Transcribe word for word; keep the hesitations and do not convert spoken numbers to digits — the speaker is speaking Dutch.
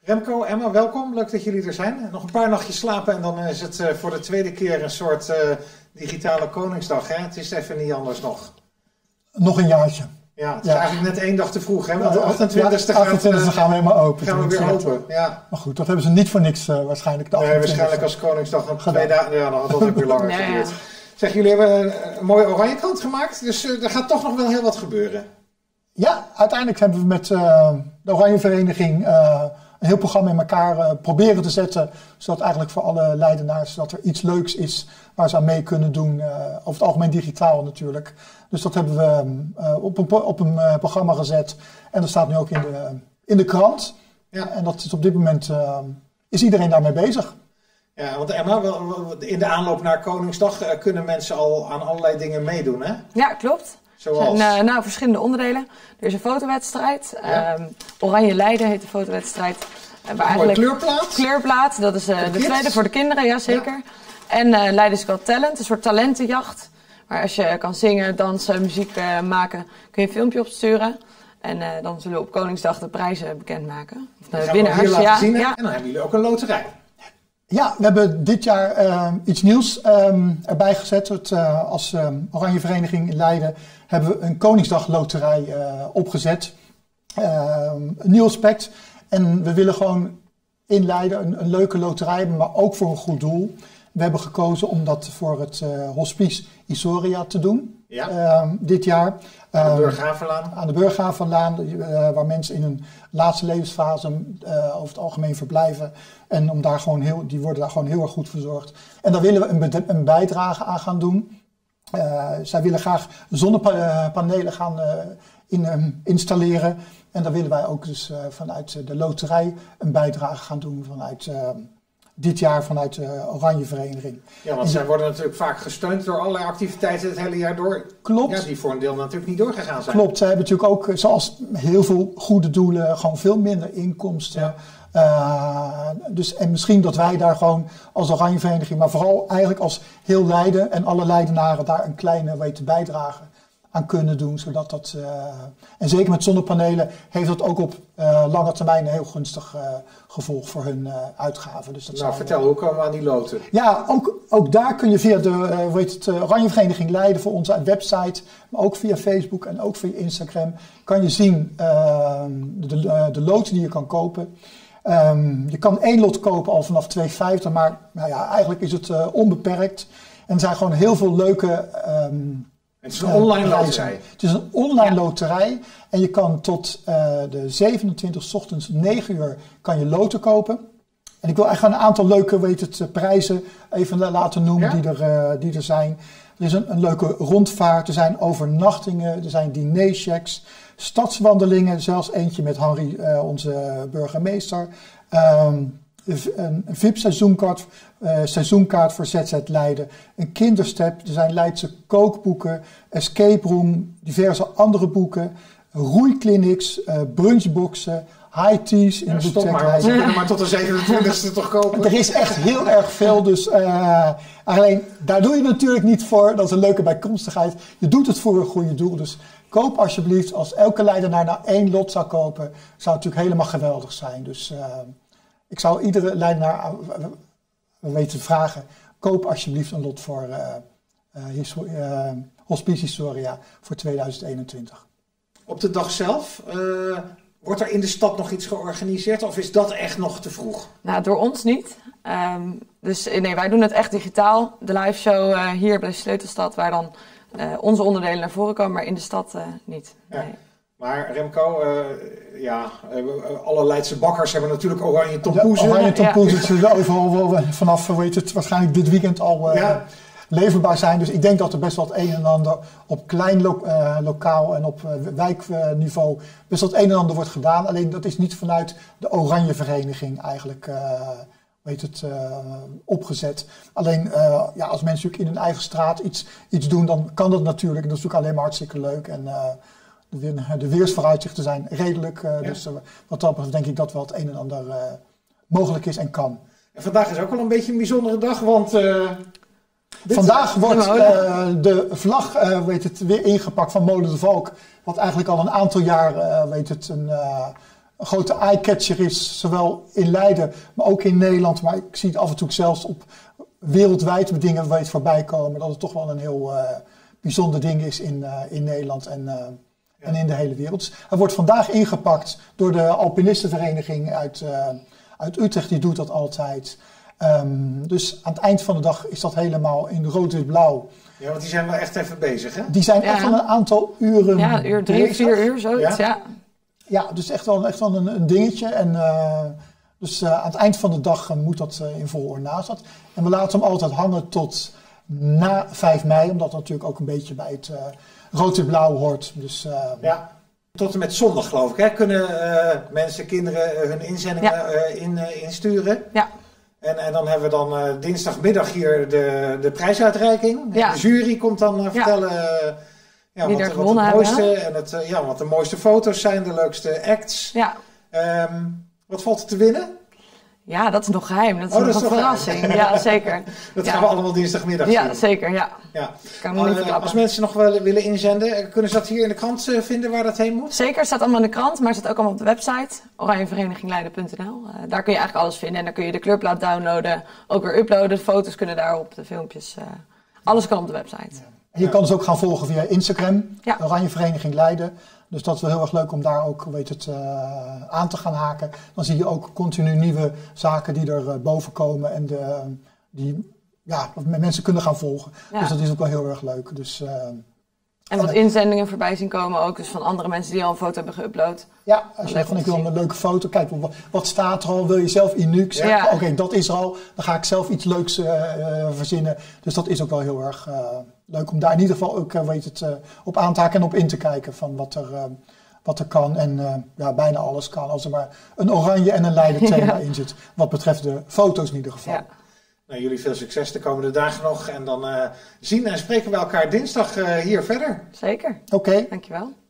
Remco, Emma, welkom. Leuk dat jullie er zijn. Nog een paar nachtjes slapen en dan is het uh, voor de tweede keer een soort uh, digitale Koningsdag. Hè? Het is even niet anders nog. Nog een jaartje. Ja, het is ja. eigenlijk net één dag te vroeg. Hè? Want de achtentwintigste ja, achtentwintigste gaan we helemaal open. Gaan we weer open, ja. Maar goed, dat hebben ze niet voor niks uh, waarschijnlijk. De nee, waarschijnlijk als Koningsdag nog twee dagen. Ja, dan had dat ook weer langer nee, geduurd. ja. Zeg, jullie hebben een, een mooie oranje krant gemaakt. Dus uh, er gaat toch nog wel heel wat gebeuren. Ja, uiteindelijk hebben we met uh, de Oranje Vereniging uh, een heel programma in elkaar uh, proberen te zetten. Zodat eigenlijk voor alle Leidenaars dat er iets leuks is waar ze aan mee kunnen doen. Uh, over het algemeen digitaal natuurlijk. Dus dat hebben we uh, op een, op een uh, programma gezet. En dat staat nu ook in de, in de krant. Ja. En dat is op dit moment uh, is iedereen daarmee bezig. Ja, want Emma, in de aanloop naar Koningsdag uh, kunnen mensen al aan allerlei dingen meedoen, hè? Ja, klopt. Zoals? En, uh, nou, verschillende onderdelen. Er is een fotowedstrijd. Ja. Um, Oranje Leiden heet de fotowedstrijd. Uh, waar eigenlijk kleurplaat? Kleurplaat, dat is uh, de, de tweede voor de kinderen, ja zeker. Ja. En uh, Leiden's Got Talent, een soort talentenjacht. Waar als je kan zingen, dansen, muziek uh, maken, kun je een filmpje opsturen. En uh, dan zullen we op Koningsdag de prijzen bekendmaken. Of de uh, winnaars. Ja, zien, ja. En dan hebben jullie ook een loterij. Ja, we hebben dit jaar uh, iets nieuws um, erbij gezet. Het, uh, als um, Oranje Vereniging in Leiden hebben we een Koningsdag loterij uh, opgezet. Uh, een nieuw aspect. En we willen gewoon in Leiden een, een leuke loterij hebben, maar ook voor een goed doel. We hebben gekozen om dat voor het uh, Hospice Isoria te doen. Ja. Uh, dit jaar. Aan de Burghavenlaan. Aan de Burghavenlaan, uh, waar mensen in hun laatste levensfase uh, over het algemeen verblijven. En om daar gewoon heel, die worden daar gewoon heel erg goed verzorgd. En daar willen we een, een bijdrage aan gaan doen. Uh, zij willen graag zonnepanelen gaan uh, in, um, installeren. En daar willen wij ook dus uh, vanuit de loterij een bijdrage gaan doen vanuit... Uh, dit jaar vanuit de Oranje Vereniging. Ja, want zij worden natuurlijk vaak gesteund door allerlei activiteiten het hele jaar door. Klopt. Ja, die voor een deel natuurlijk niet doorgegaan zijn. Klopt, zij hebben natuurlijk ook, zoals heel veel goede doelen, gewoon veel minder inkomsten. Ja. Uh, dus, en misschien dat wij daar gewoon als Oranje Vereniging, maar vooral eigenlijk als heel Leiden en alle Leidenaren daar een kleine weten bijdragen aan kunnen doen. Zodat dat, uh, en zeker met zonnepanelen heeft dat ook op uh, lange termijn een heel gunstig uh, gevolg voor hun uh, uitgaven. Dus dat nou, zijn, vertel, uh, hoe komen we aan die loten? Ja, ook, ook daar kun je via de uh, hoe heet het, uh, Oranje Vereniging Leiden voor onze website, maar ook via Facebook en ook via Instagram, kan je zien uh, de, uh, de loten die je kan kopen. Um, je kan één lot kopen al vanaf twee vijftig, maar nou ja, eigenlijk is het uh, onbeperkt. En er zijn gewoon heel veel leuke... Um, Het is een online uh, loterij. Het is een online ja. loterij. En je kan tot uh, de zevenentwintigste ochtends negen uur kan je loten kopen. En ik wil eigenlijk een aantal leuke weet het, prijzen even laten noemen ja? die, er, uh, die er zijn. Er is een, een leuke rondvaart, er zijn overnachtingen, er zijn dinerchecks, stadswandelingen, zelfs eentje met Henry, uh, onze burgemeester. Um, een V I P-seizoenkaart uh, seizoenkaart voor Z Z Leiden, een kinderstep, er zijn Leidse kookboeken, escape room, diverse andere boeken, roeiclinics, uh, brunchboxen, high teas in ja, de stop maar, we kunnen maar tot de zevenentwintigste toch kopen. Er is echt heel erg veel, dus uh, alleen daar doe je natuurlijk niet voor, dat is een leuke bijkomstigheid. Je doet het voor een goede doel, dus koop alsjeblieft, als elke Leidenaar nou één lot zou kopen, zou het natuurlijk helemaal geweldig zijn. Dus uh, ik zou iedere Leidenaar uh, weten vragen, koop alsjeblieft een lot voor uh, uh, uh, Hospice Isoria voor tweeduizend eenentwintig. Op de dag zelf, uh, wordt er in de stad nog iets georganiseerd of is dat echt nog te vroeg? Nou, door ons niet. Um, dus nee, wij doen het echt digitaal. De live show uh, hier bij de Sleutelstad, waar dan uh, onze onderdelen naar voren komen, maar in de stad uh, niet. Ja. Nee. Maar Remco, uh, ja, uh, alle Leidse bakkers hebben natuurlijk oranje tompoezen. Ja, oranje tompoezen ja. overal vanaf, weet het, waarschijnlijk dit weekend al uh, ja. leverbaar zijn. Dus ik denk dat er best wel het een en ander op klein lo uh, lokaal en op uh, wijkniveau best wel het een en ander wordt gedaan. Alleen dat is niet vanuit de Oranje Vereniging eigenlijk uh, weet het, uh, opgezet. Alleen uh, ja, als mensen in hun eigen straat iets, iets doen, dan kan dat natuurlijk. En dat is natuurlijk alleen maar hartstikke leuk. En, uh, De, de weersvooruitzichten zijn redelijk, uh, ja. dus uh, wat dat betreft denk ik dat wel het een en ander uh, mogelijk is en kan. En vandaag is ook wel een beetje een bijzondere dag, want... Uh, vandaag wordt uh, de vlag uh, weet het, weer ingepakt van Molen de Valk, wat eigenlijk al een aantal jaar uh, weet het, een, uh, een grote eye-catcher is. Zowel in Leiden, maar ook in Nederland. Maar ik zie het af en toe zelfs op wereldwijd met dingen waar je het voorbij komen. Dat het toch wel een heel uh, bijzonder ding is in, uh, in Nederland en, uh, ja. en in de hele wereld. Dus hij wordt vandaag ingepakt door de Alpinistenvereniging uit, uh, uit Utrecht. Die doet dat altijd. Um, dus aan het eind van de dag is dat helemaal in rood-wit-blauw. Ja, want die zijn wel echt even bezig, hè? Die zijn ja. echt wel een aantal uren Ja, uur drie, bezig. vier uur, zoiets, ja. Ja, ja dus echt wel, echt wel een, een dingetje. En, uh, dus uh, aan het eind van de dag uh, moet dat uh, in vol ornaat zat. En we laten hem altijd hangen tot na vijf mei, omdat dat natuurlijk ook een beetje bij het uh, rood-wit-blauw hoort. Dus, uh, ja. Tot en met zondag, geloof ik, hè? Kunnen uh, mensen, kinderen uh, hun inzendingen ja. uh, in, uh, insturen. Ja. En, en dan hebben we dan uh, dinsdagmiddag hier de, de prijsuitreiking. Ja. De jury komt dan uh, vertellen uh, ja, wie wat, er wat het mooiste hebben. en het, uh, ja, wat de mooiste foto's zijn, de leukste acts. Ja. Um, wat valt er te winnen? Ja, dat is nog geheim. Dat is oh, nog dat een is verrassing. Geheim. Ja, zeker. Dat ja. gaan we allemaal dinsdagmiddag ja, zien. Ja, zeker. Ja. Ja. Kan me niet uh, als mensen nog wel willen inzenden, kunnen ze dat hier in de krant uh, vinden waar dat heen moet? Zeker, het staat allemaal in de krant, maar het staat ook allemaal op de website oranjeverenigingleiden punt n l. Uh, daar kun je eigenlijk alles vinden en dan kun je de kleurplaat downloaden, ook weer uploaden, foto's kunnen daarop, de filmpjes. Uh, alles kan op de website. Ja. En je kan ze ook gaan volgen via Instagram, ja. Oranjevereniging Leiden. Dus dat is wel heel erg leuk om daar ook weet het, uh, aan te gaan haken. Dan zie je ook continu nieuwe zaken die er uh, boven komen en de, die ja, mensen kunnen gaan volgen. Ja. Dus dat is ook wel heel erg leuk. Dus, uh, en wat en, inzendingen voorbij zien komen ook, dus van andere mensen die al een foto hebben geüpload. Ja, als je zegt van ik wil een leuke foto, kijk wat, wat staat er al, wil je zelf uniek zeggen? Ja. Oké, okay, dat is er al, dan ga ik zelf iets leuks uh, uh, verzinnen. Dus dat is ook wel heel erg uh, leuk om daar in ieder geval ook uh, weet het, uh, op aan te haken en op in te kijken van wat er, uh, wat er kan. En uh, ja, bijna alles kan als er maar een oranje en een Leiden thema ja. in zit. Wat betreft de foto's in ieder geval. Ja. Nou, jullie veel succes de komende dagen nog. En dan uh, zien en spreken we elkaar dinsdag uh, hier verder. Zeker. Oké. Okay. Dankjewel.